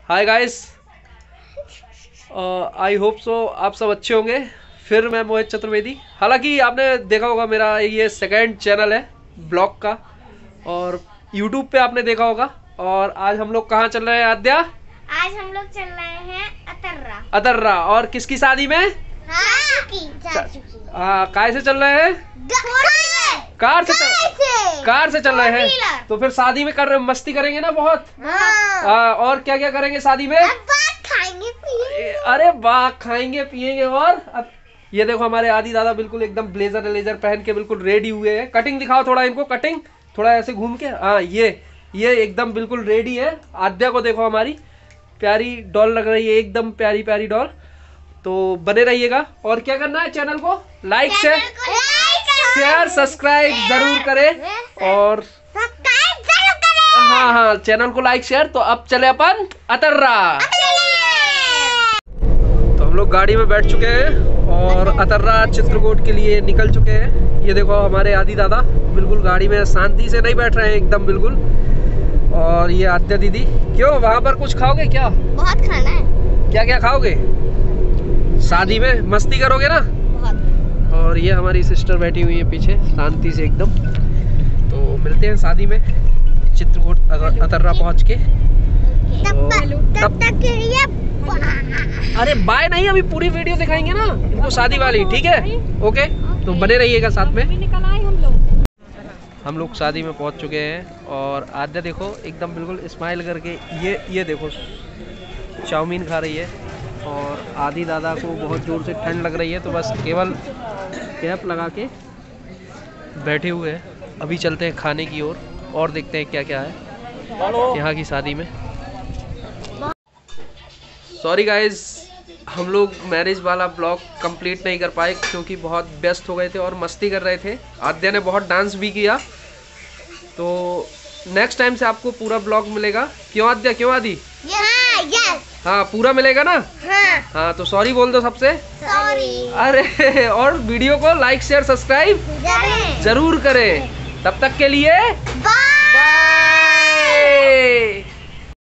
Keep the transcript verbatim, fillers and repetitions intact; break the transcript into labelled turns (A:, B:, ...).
A: Hi guys, I hope so आप सब अच्छे होंगे। फिर मैं मोहित चतुर्वेदी। हालांकि आपने देखा होगा मेरा ये सेकंड चैनल है ब्लॉग का, और यूट्यूब पे आपने देखा होगा। और आज हम लोग कहाँ चल रहे हैं आद्या?
B: आज हम लोग चल रहे हैं अतर्रा।
A: अतर्रा। और किसकी शादी में? हाँ, काय से चल रहे हैं? कार से चल कार से चल रहे हैं। तो फिर शादी में कर रहे मस्ती करेंगे ना बहुत। हाँ। और क्या क्या करेंगे शादी में?
B: खाएंगे पिएंगे।
A: अरे वाह, खाएंगे पिएंगे। और अब ये देखो हमारे आदि दादा बिल्कुल एकदम ब्लेजर लेजर पहन के बिल्कुल रेडी हुए हैं। कटिंग दिखाओ थोड़ा इनको, कटिंग थोड़ा ऐसे घूम के। हाँ, ये ये एकदम बिल्कुल रेडी है। आद्या को देखो, हमारी प्यारी डॉल लग रही है, एकदम प्यारी प्यारी डॉल। तो बने रहिएगा। और क्या करना है, चैनल को लाइक शेयर शेयर सब्सक्राइब जरूर करें। और हाँ हाँ चैनल को लाइक शेयर। तो अब चले अपन अतर्रा। तो हम लोग गाड़ी में बैठ चुके हैं और अतर्रा चित्रकूट के लिए निकल चुके हैं। ये देखो हमारे आदि दादा बिल्कुल गाड़ी में शांति से नहीं बैठ रहे हैं, एकदम बिल्कुल। और ये आद्या दीदी, क्यों वहाँ पर कुछ खाओगे क्या?
B: बहुत खाना है।
A: क्या क्या खाओगे? शादी में मस्ती करोगे ना?
B: बहुत।
A: और ये हमारी सिस्टर बैठी हुई है पीछे शांति से एकदम। तो मिलते हैं शादी में चित्रकूट अतर्रा पहुँच के।
B: तब तक तब तक के लिए
A: अरे बाय नहीं, अभी पूरी वीडियो दिखाएंगे ना इनको शादी वाली, ठीक है? ओके, तो बने रहिएगा साथ में। हम लोग शादी में पहुंच चुके हैं और आद्या देखो एकदम बिल्कुल स्माइल करके ये ये देखो चाउमीन खा रही है। और आदि दादा को बहुत ज़ोर से ठंड लग रही है, तो बस केवल कैप लगा के बैठे हुए हैं। अभी चलते हैं खाने की ओर और, और देखते हैं क्या क्या है यहाँ की शादी में। सॉरी गाइज, हम लोग मैरिज वाला ब्लॉग कंप्लीट नहीं कर पाए क्योंकि बहुत व्यस्त हो गए थे और मस्ती कर रहे थे। आद्या ने बहुत डांस भी किया। तो नेक्स्ट टाइम से आपको पूरा ब्लॉग मिलेगा। क्यों आद्या, क्यों आदि?
B: हाँ, यस।
A: हाँ, पूरा मिलेगा ना?
B: हाँ।
A: हाँ, तो सॉरी बोल दो सबसे।
B: सॉरी।
A: अरे और वीडियो को लाइक शेयर सब्सक्राइब जरूर करें। तब तक के लिए
B: बाय।
A: बाय।